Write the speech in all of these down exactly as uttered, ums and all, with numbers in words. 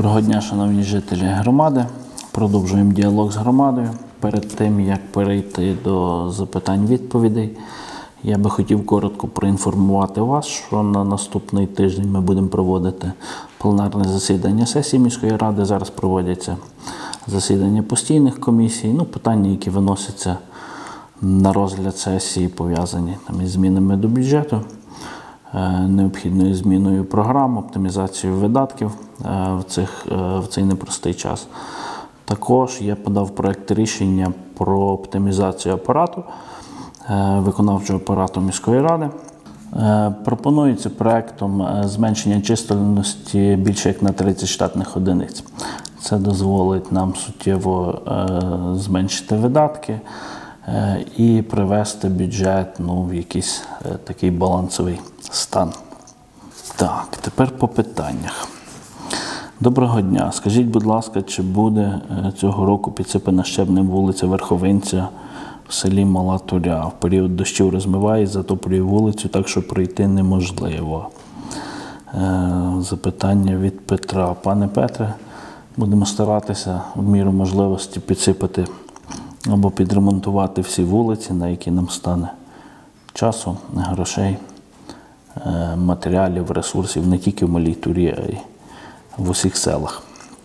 Доброго дня, шановні жителі громади. Продовжуємо діалог з громадою. Перед тим, як перейти до запитань-відповідей, я би хотів коротко проінформувати вас, що на наступний тиждень ми будемо проводити пленарне засідання сесії міської ради. Зараз проводяться засідання постійних комісій, ну, питання, які виносяться на розгляд сесії, пов'язані там із змінами до бюджету, необхідною зміною програм, оптимізацією видатків в, цих, в цей непростий час. Також я подав проект рішення про оптимізацію апарату, виконавчого апарату міської ради. Пропонується проектом зменшення чисельності більше як на тридцять штатних одиниць. Це дозволить нам суттєво зменшити видатки і привести бюджет ну, в якийсь такий балансовий стан. Так, тепер по питаннях. Доброго дня. Скажіть, будь ласка, чи буде цього року підсипана щебнем вулиця Верховинця в селі Мала Туря? В період дощів розмиває, затоплює вулицю, так що пройти неможливо. Запитання від Петра. Пане Петре, будемо старатися в міру можливості підсипати або підремонтувати всі вулиці, на які нам стане часу, грошей, матеріалів, ресурсів не тільки в Малій Турі, а й в усіх селах.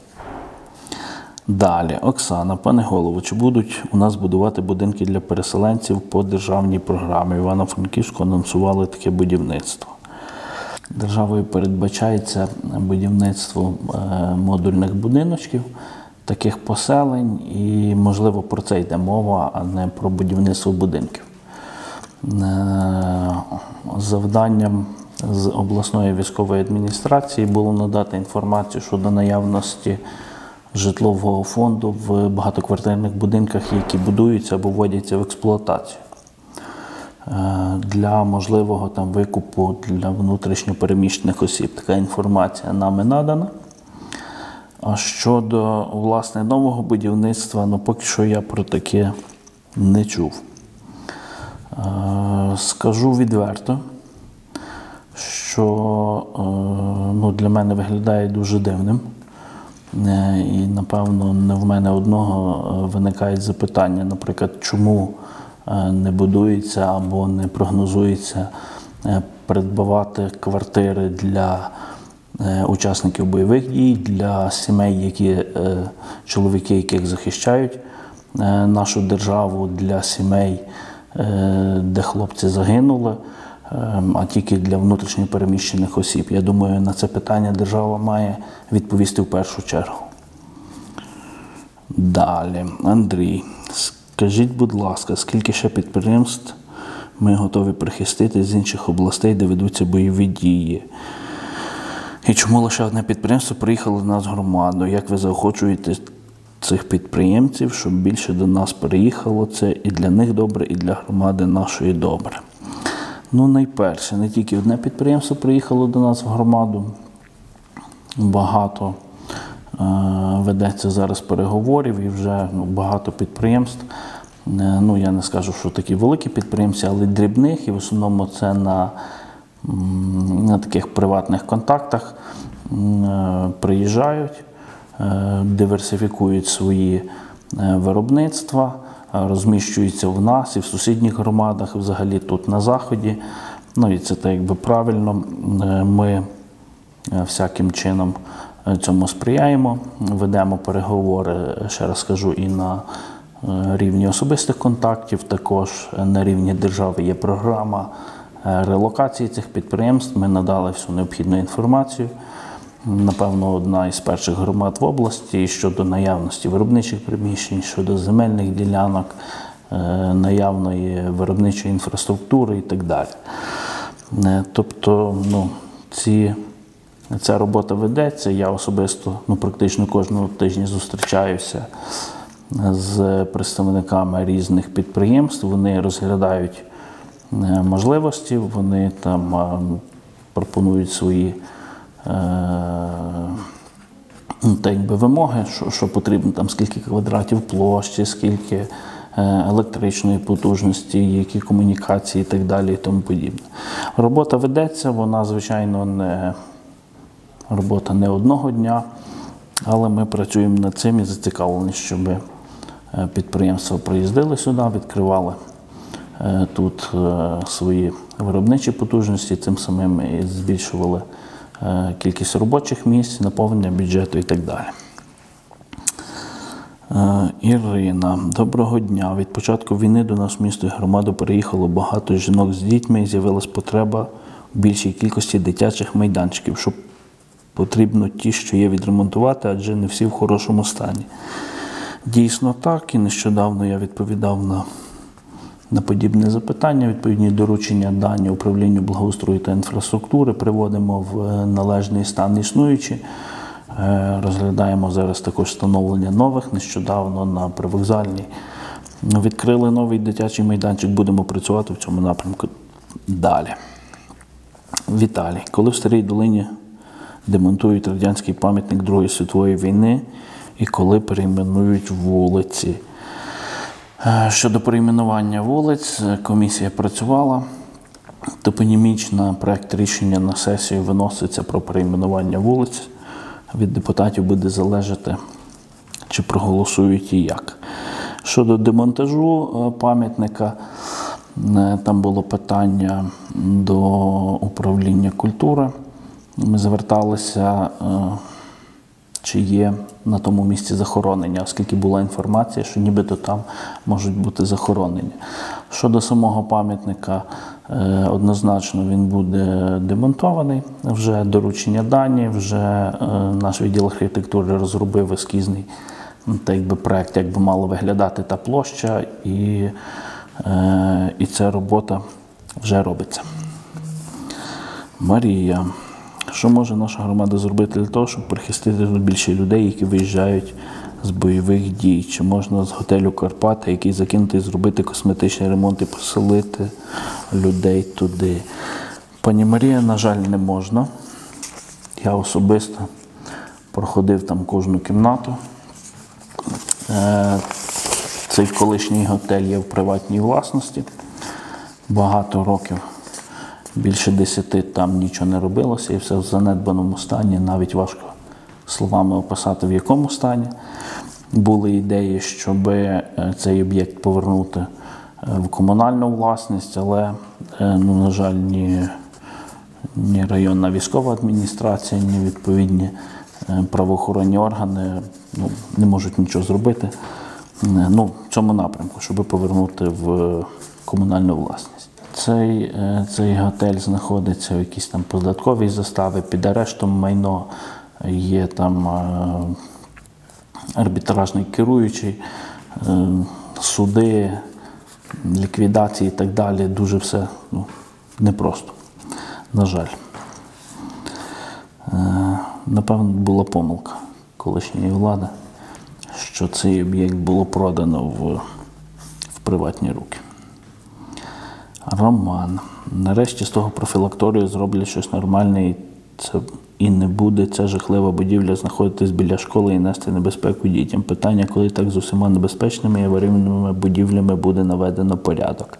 Далі. Оксана. Пане голово, чи будуть у нас будувати будинки для переселенців по державній програмі? Івано-Франківську анонсували таке будівництво. Державою передбачається будівництво модульних будиночків, таких поселень, і, можливо, про це йде мова, а не про будівництво будинків. Завданням з обласної військової адміністрації було надати інформацію щодо наявності житлового фонду в багатоквартирних будинках, які будуються або вводяться в експлуатацію. Для можливого там викупу для внутрішньо переміщених осіб. Така інформація нами надана. А щодо, власне, нового будівництва, ну, поки що я про таке не чув. Скажу відверто, що ну, для мене виглядає дуже дивним. І, напевно, не в мене одного виникають запитання, наприклад, чому не будується або не прогнозується придбавати квартири для учасників бойових дій, для сімей, які, чоловіки, яких захищають нашу державу, для сімей, де хлопці загинули, а тільки для внутрішньо переміщених осіб. Я думаю, на це питання держава має відповісти в першу чергу. Далі. Андрій. Скажіть, будь ласка, скільки ще підприємств ми готові прихистити з інших областей, де ведуться бойові дії? І чому лише одне підприємство приїхало до нас в громаду? Як ви заохочуєте цих підприємців, щоб більше до нас переїхало? Це і для них добре, і для громади нашої добре. Ну, найперше, не тільки одне підприємство приїхало до нас в громаду. Багато е, ведеться зараз переговорів і вже ну, багато підприємств. Е, ну, я не скажу, що такі великі підприємці, але дрібних, і в основному це на на таких приватних контактах приїжджають, диверсифікують свої виробництва, розміщуються в нас і в сусідніх громадах, взагалі тут на Заході. Ну і це так якби правильно. Ми всяким чином цьому сприяємо, ведемо переговори, ще раз скажу, і на рівні особистих контактів, також на рівні держави є програма релокації цих підприємств. Ми надали всю необхідну інформацію. Напевно, одна із перших громад в області щодо наявності виробничих приміщень, щодо земельних ділянок, наявної виробничої інфраструктури і так далі. Тобто, ну, ці, ця робота ведеться. Я особисто ну, практично кожного тижня зустрічаюся з представниками різних підприємств. Вони розглядають можливості, вони там пропонують свої так якби вимоги, що, що потрібно, там, скільки квадратів площі, скільки електричної потужності, які комунікації і так далі і тому подібне. Робота ведеться, вона, звичайно, не робота не одного дня. Але ми працюємо над цим і зацікавлені, щоб підприємства приїздили сюди, відкривали тут свої виробничі потужності, цим самим і збільшували кількість робочих місць, наповнення бюджету і так далі. Ірина, доброго дня. Від початку війни до нас в місто і громаду переїхало багато жінок з дітьми і з'явилась потреба в більшій кількості дитячих майданчиків, що потрібно ті, що є, відремонтувати, адже не всі в хорошому стані. Дійсно так, і нещодавно я відповідав на, на подібне запитання. Відповідні доручення дані управлінню благоустрою та інфраструктури приводимо в належний стан існуючі. Розглядаємо зараз також встановлення нових. Нещодавно на Привокзальній відкрили новий дитячий майданчик. Будемо працювати в цьому напрямку далі. Віталій. Коли в Старій Долині демонтують радянський пам'ятник Другої світової війни і коли перейменують вулиці? Щодо перейменування вулиць, комісія працювала. Топонімічно проект рішення на сесію виноситься про перейменування вулиць. Від депутатів буде залежати, чи проголосують і як. Щодо демонтажу пам'ятника, там було питання до управління культури. Ми зверталися, чи є на тому місці захоронення, оскільки була інформація, що нібито там можуть бути захоронення. Щодо самого пам'ятника, однозначно він буде демонтований, вже доручення дані, вже наш відділ архітектури розробив ескізний так якби, проект, як би мала виглядати та площа, і, і ця робота вже робиться. Марія. Що може наша громада зробити для того, щоб прихистити більше людей, які виїжджають з бойових дій? Чи можна з готелю Карпати, який закинутий, зробити косметичний ремонт і поселити людей туди? Пані Марія, на жаль, не можна. Я особисто проходив там кожну кімнату. Цей колишній готель є в приватній власності. Багато років. Більше десяти там нічого не робилося і все в занедбаному стані, навіть важко словами описати, в якому стані. Були ідеї, щоб цей об'єкт повернути в комунальну власність, але, ну, на жаль, ні, ні районна військова адміністрація, ні відповідні правоохоронні органи ну, не можуть нічого зробити ну, в цьому напрямку, щоб повернути в комунальну власність. Цей, цей готель знаходиться в якійсь там податковій заставі, під арештом майно, є там арбітражний керуючий, суди, ліквідації і так далі. Дуже все ну, непросто, на жаль. Напевно, була помилка колишньої влади, що цей об'єкт було продано в, в приватні руки. Роман. Нарешті з того профілакторію зроблять щось нормальне і, це, і не буде ця жахлива будівля знаходитись біля школи і нести небезпеку дітям. Питання, коли так з усіма небезпечними і аварійними будівлями буде наведено порядок.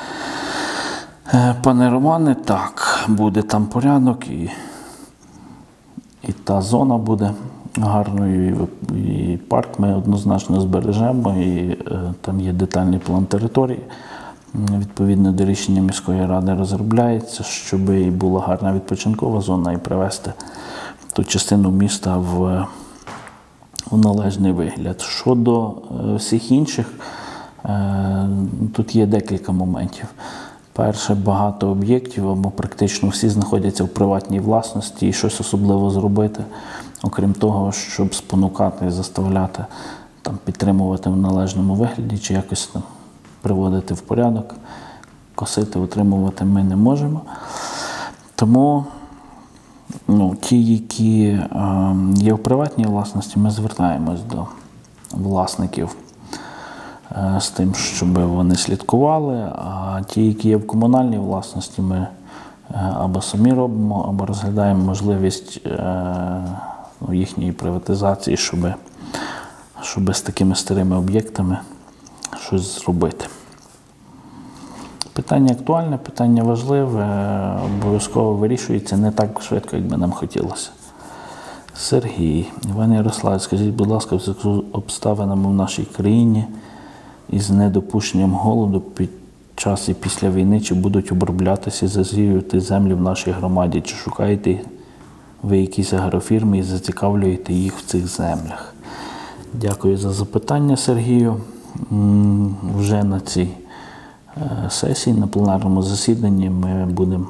Пане Романе, так, буде там порядок і, і та зона буде гарною, і, і парк ми однозначно збережемо, і е, там є детальний план території. Відповідно до рішення міської ради розробляється, щоб і була гарна відпочинкова зона і привести ту частину міста в, в належний вигляд. Щодо всіх інших, тут є декілька моментів. Перше, багато об'єктів, або практично всі знаходяться в приватній власності і щось особливо зробити, окрім того, щоб спонукати і заставляти там, підтримувати в належному вигляді чи якось там приводити в порядок, косити, утримувати ми не можемо. Тому ну, ті, які е, є в приватній власності, ми звертаємось до власників е, з тим, щоб вони слідкували, а ті, які є в комунальній власності, ми е, або самі робимо, або розглядаємо можливість е, ну, їхньої приватизації, щоб, щоб з такими старими об'єктами щось зробити. Питання актуальне, питання важливе, обов'язково вирішується не так швидко, як би нам хотілося. Сергій. Іван Ярославович, скажіть, будь ласка, в зв'язку з обставинами в нашій країні із недопущенням голоду під час і після війни, чи будуть оброблятися і засіювати землі в нашій громаді, чи шукаєте ви якісь агрофірми і зацікавлюєте їх в цих землях? Дякую за запитання, Сергію. Вже на цій сесії, на пленарному засіданні ми будемо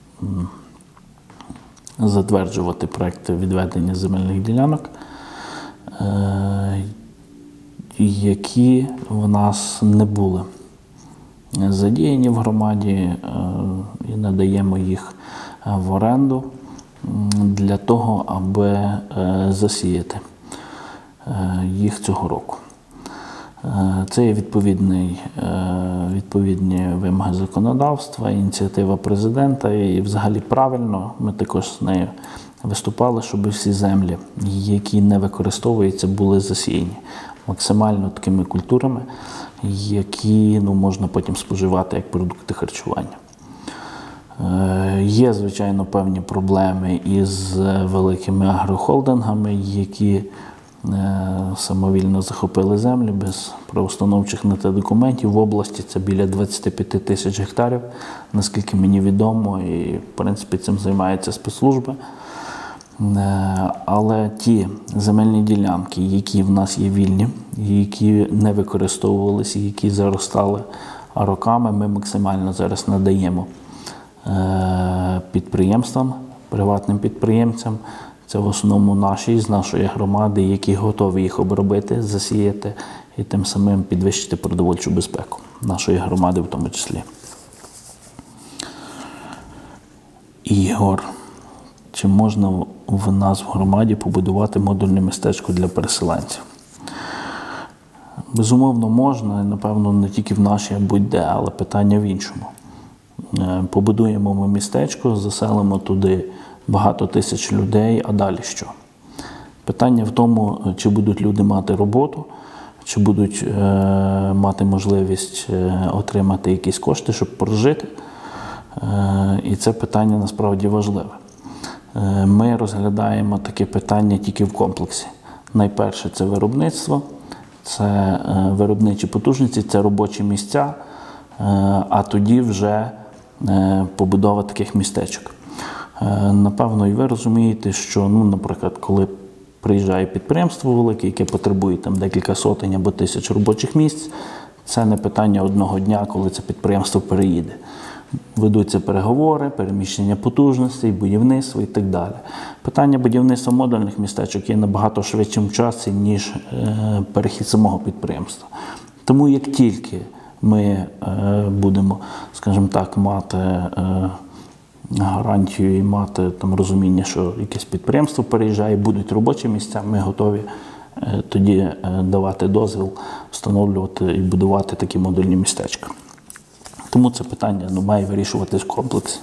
затверджувати проекти відведення земельних ділянок, які в нас не були задіяні в громаді, і надаємо їх в оренду для того, аби засіяти їх цього року. Це є відповідний, відповідні вимоги законодавства, ініціатива президента, і взагалі правильно, ми також з нею виступали, щоб всі землі, які не використовуються, були засіяні максимально такими культурами, які ну, можна потім споживати як продукти харчування. Є, звичайно, певні проблеми із великими агрохолдингами, які самовільно захопили землі без правоустановчих на те документів. В області це біля двадцять п'ять тисяч гектарів, наскільки мені відомо, і в принципі цим займаються спецслужби. Але ті земельні ділянки, які в нас є вільні, які не використовувалися, які заростали роками, ми максимально зараз надаємо підприємствам, приватним підприємцям. Це в основному наші, з нашої громади, які готові їх обробити, засіяти і тим самим підвищити продовольчу безпеку нашої громади в тому числі. Ігор. Чи можна в нас в громаді побудувати модульне містечко для переселенців? Безумовно, можна, і, напевно, не тільки в нашій, а будь-де, але питання в іншому. Побудуємо ми містечко, заселимо туди багато тисяч людей, а далі що? Питання в тому, чи будуть люди мати роботу, чи будуть е, мати можливість е, отримати якісь кошти, щоб прожити. Е, і це питання насправді важливе. Е, ми розглядаємо таке питання тільки в комплексі. Найперше – це виробництво, це е, виробничі потужності, це робочі місця, е, а тоді вже е, побудова таких містечок. Напевно, і ви розумієте, що, ну, наприклад, коли приїжджає підприємство велике, яке потребує там декілька сотень або тисяч робочих місць, це не питання одного дня, коли це підприємство переїде. Ведуться переговори, переміщення потужностей, будівництво і так далі. Питання будівництва модульних містечок є набагато швидшим в часі, ніж е, перехід самого підприємства. Тому як тільки ми е, будемо, скажімо так, мати е, гарантію і мати там розуміння, що якесь підприємство переїжджає, будуть робочі місця, ми готові е, тоді е, давати дозвіл, встановлювати і будувати такі модульні містечка. Тому це питання ну, має вирішуватись в комплексі.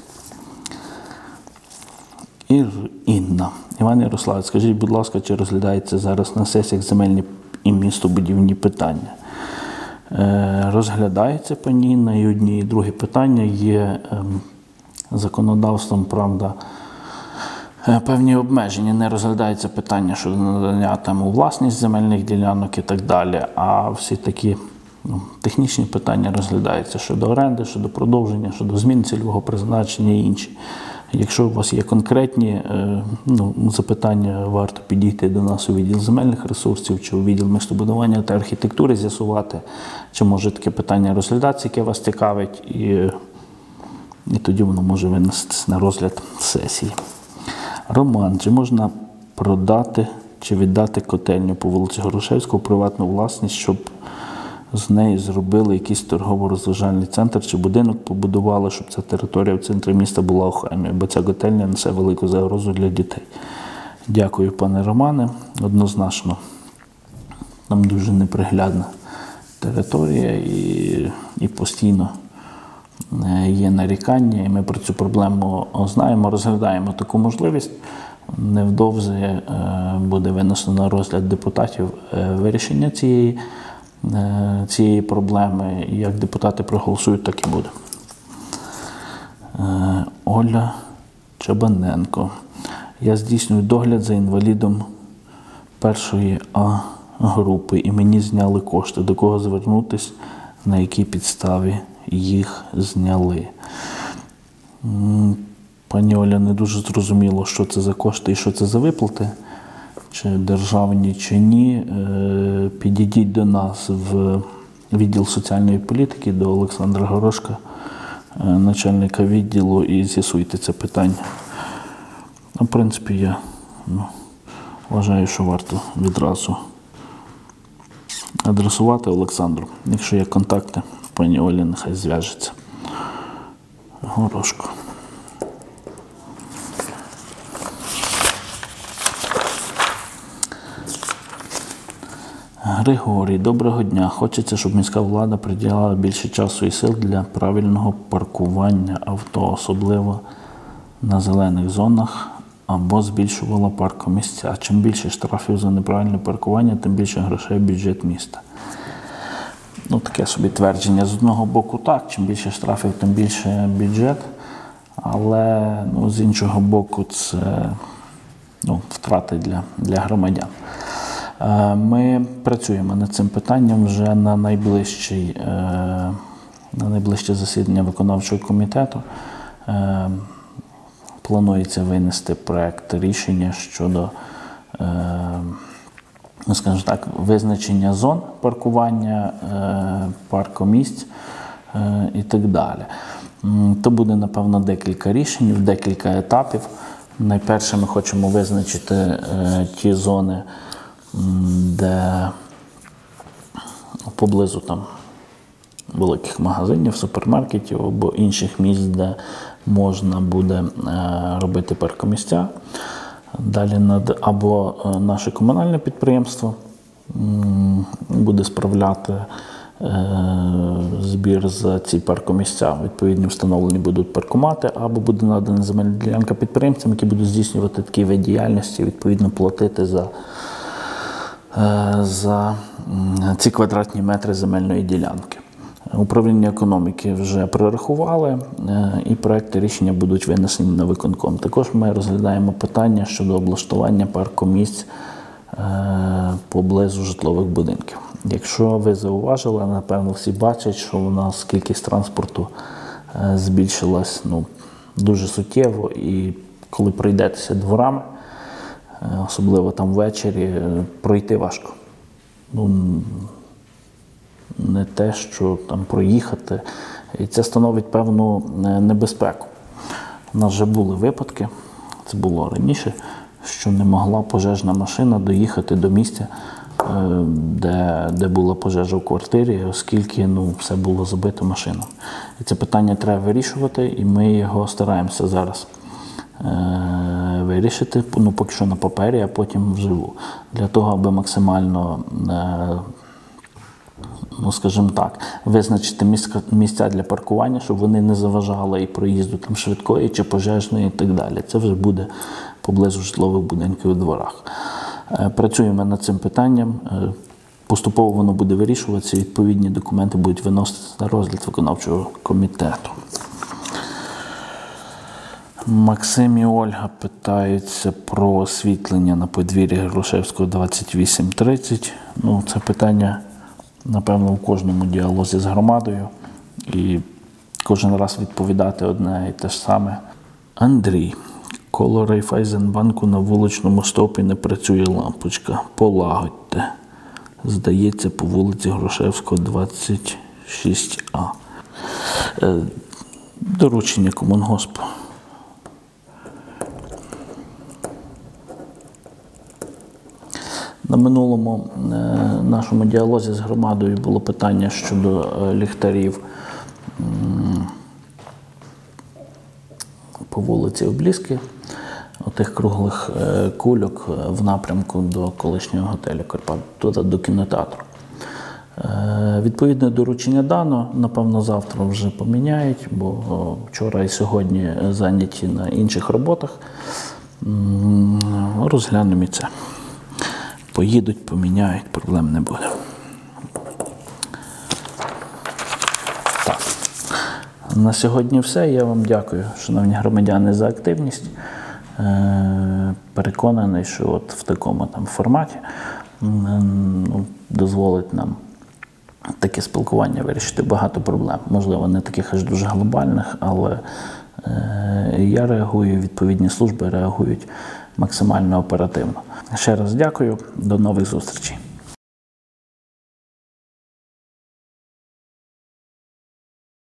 Ір Інна. Іван Ярославович, скажіть, будь ласка, чи розглядається зараз на сесіях земельні і містобудівні питання? Е, розглядається, пані Інна, і одні, і другі питання є е, законодавством, правда, е, певні обмеження. Не розглядається питання щодо надання там у власність земельних ділянок і так далі, а всі такі ну, технічні питання розглядаються щодо оренди, щодо продовження, щодо змін цільового призначення і інші. Якщо у вас є конкретні ну, запитання, варто підійти до нас у відділ земельних ресурсів чи у відділ містобудування та архітектури, з'ясувати, чи може таке питання розглядатися, яке вас цікавить, і, і тоді воно може винестись на розгляд сесії. Роман, чи можна продати чи віддати котельню по вулиці Грушевського у приватну власність, щоб з неї зробили якийсь торгово-розважальний центр чи будинок побудували, щоб ця територія в центрі міста була охайною, бо ця котельня несе велику загрозу для дітей. Дякую, пане Романе. Однозначно, там дуже неприглядна територія і, і постійно є нарікання, і ми про цю проблему знаємо, розглядаємо таку можливість. Невдовзі буде винесено на розгляд депутатів вирішення цієї цієї проблеми. Як депутати проголосують, так і буде. Оля Чабаненко. Я здійснюю догляд за інвалідом першої А групи і мені зняли кошти. До кого звернутися, на якій підставі їх зняли? Пані Оля, не дуже зрозуміло, що це за кошти і що це за виплати, чи державні, чи ні. Підійдіть до нас в відділ соціальної політики, до Олександра Горошка, начальника відділу, і з'ясуйте це питання. В принципі, я ну, вважаю, що варто відразу адресувати Олександру. Якщо є контакти, пані Олі нехай зв'яжеться. Горошко. Григорій, доброго дня. Хочеться, щоб міська влада приділяла більше часу і сил для правильного паркування авто, особливо на зелених зонах, або збільшувала паркомісця. Чим більше штрафів за неправильне паркування, тим більше грошей в бюджет міста. Ну, таке собі твердження. З одного боку так, чим більше штрафів, тим більше бюджет, але ну, з іншого боку це ну, втрати для, для громадян. Ми працюємо над цим питанням вже на найближчий, на найближче засідання виконавчого комітету. Планується винести проект рішення щодо, ну, скажімо так, визначення зон паркування, паркомісць і так далі. То буде, напевно, декілька рішень, в декілька етапів. Найперше ми хочемо визначити ті зони, де поблизу там великих магазинів, супермаркетів або інших місць, де можна буде робити паркомісця. Далі над, або наше комунальне підприємство буде справляти збір за ці паркомісця. Відповідно, встановлені будуть паркомати, або буде надана земельна ділянка підприємцям, які будуть здійснювати такі вид діяльності, відповідно платити за за ці квадратні метри земельної ділянки. Управління економіки вже прорахували, і проекти рішення будуть винесені на виконком. Також ми розглядаємо питання щодо облаштування паркомісць поблизу житлових будинків. Якщо ви зауважили, напевно, всі бачать, що у нас кількість транспорту збільшилась ну, дуже суттєво, і коли пройдетеся дворами, особливо там ввечері, пройти важко. Ну, не те, що там проїхати. І це становить певну небезпеку. У нас вже були випадки, це було раніше, що не могла пожежна машина доїхати до місця, де, де була пожежа в квартирі, оскільки ну, все було забито машинами. І це питання треба вирішувати, і ми його стараємося зараз вирішити, ну, поки що на папері, а потім вживу. Для того, аби максимально, ну, скажімо так, визначити місця для паркування, щоб вони не заважали і проїзду там швидкої чи пожежної і так далі. Це вже буде поблизу житлових будинків у дворах. Працюємо над цим питанням. Поступово воно буде вирішуватися, відповідні документи будуть виноситися на розгляд виконавчого комітету. Максим і Ольга питаються про освітлення на подвір'ї Грушевського двадцять вісім тридцять. Ну, це питання, напевно, у кожному діалозі з громадою. І кожен раз відповідати одне і те ж саме. Андрій. Коло Райфайзенбанку на вуличному стовпі не працює лампочка. Полагодьте. Здається, по вулиці Грушевського двадцять шість А. Доручення Комунгоспу. На минулому е, нашому діалозі з громадою було питання щодо е, ліхтарів м, по вулиці Обліски, отих круглих е, кульок в напрямку до колишнього готелю Карпат, туди до кінотеатру. Е, відповідне доручення дано, напевно, завтра вже поміняють, бо о, вчора і сьогодні зайняті на інших роботах. М, розглянемо і це. Поїдуть, поміняють, проблем не буде. Так. На сьогодні все. Я вам дякую, шановні громадяни, за активність. Е, переконаний, що от в такому там форматі ну, дозволить нам таке спілкування вирішити багато проблем. Можливо, не таких аж дуже глобальних, але е, я реагую, відповідні служби реагують максимально оперативно. Ще раз дякую, до нових зустрічей.